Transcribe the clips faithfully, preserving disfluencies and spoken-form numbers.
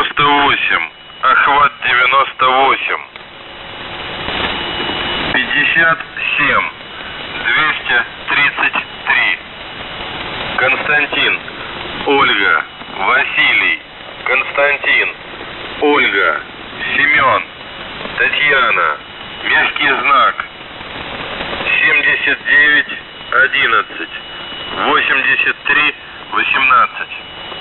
девяносто восемь. Охват девяносто восемь. пятьдесят семь. двести тридцать три. Константин. Ольга. Василий. Константин. Ольга. Семен. Татьяна. Мягкий знак. семьдесят девять одиннадцать. восемьдесят три восемнадцать.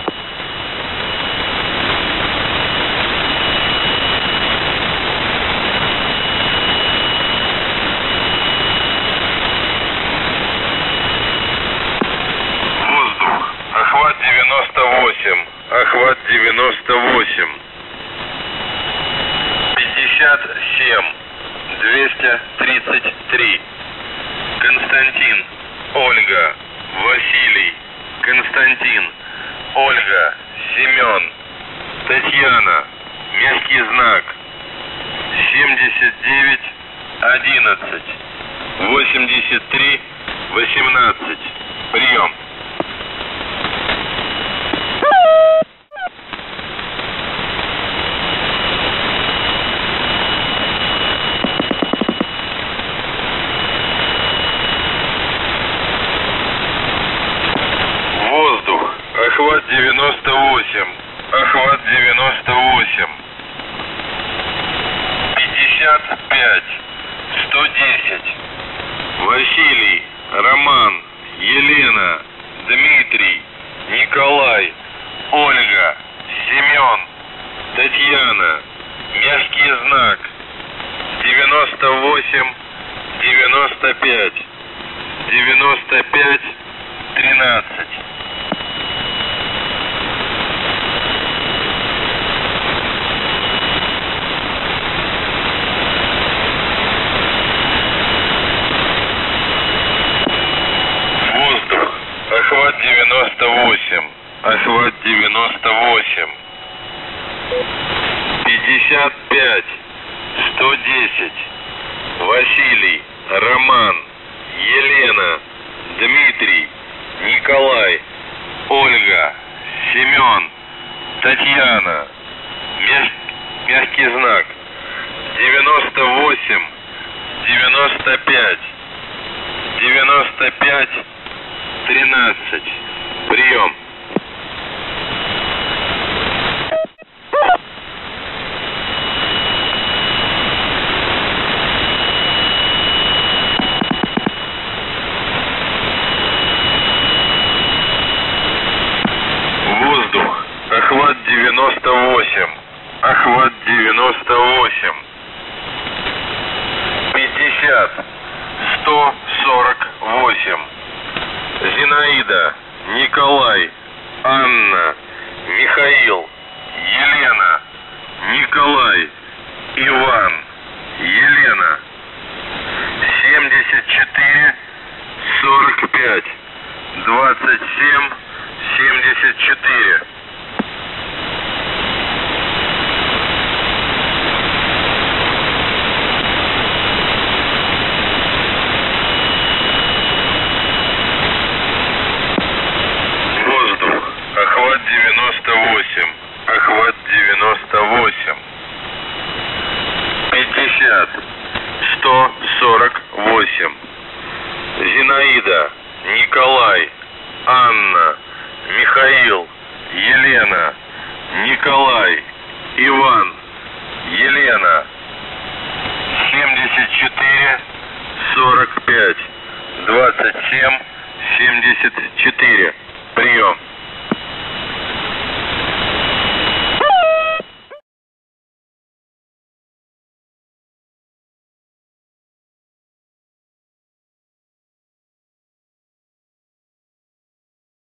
Воздух. Охват девяносто восемь. Охват девяносто восемь. пятьдесят семь. двести тридцать три. Константин. Ольга. Василий. Константин. Ольга. Семен. Татьяна. Мягкий знак. семьдесят девять одиннадцать. восемьдесят три восемнадцать. Прием. Воздух. Охват девяносто восемь. Охват девяносто восемь. пятьдесят пять. сто десять. Василий. Роман. Елена. Дмитрий. Николай. Ольга. Семен. Татьяна. Мягкий знак. девяносто восемь. девяносто пять. девяносто пять. тринадцать. Воздух. Охват девяносто восемь. Охват девяносто восемь. пятьдесят пять. сто десять. Василий. Роман. Елена. Дмитрий. Николай. Ольга. Семен. Татьяна. Мяг... Мягкий знак. девяносто восемь. девяносто пять. девяносто пять. тринадцать. Прием. Воздух. Охват девяносто восемь. Охват девяносто восемь. пятьдесят. сто сорок восемь. Зинаида. Николай. Анна. Михаил. Елена. Николай. Иван. Елена. семьдесят четыре. сорок пять. двадцать семь. семьдесят четыре. Воздух. Охват девяносто восемь. Охват девяносто восемь. пятьдесят. сто сорок восемь. Зинаида. Николай. Анна. Михаил. Елена. Николай. Иван. Елена. семьдесят четыре. сорок пять. двадцать семь. семьдесят четыре. Прием.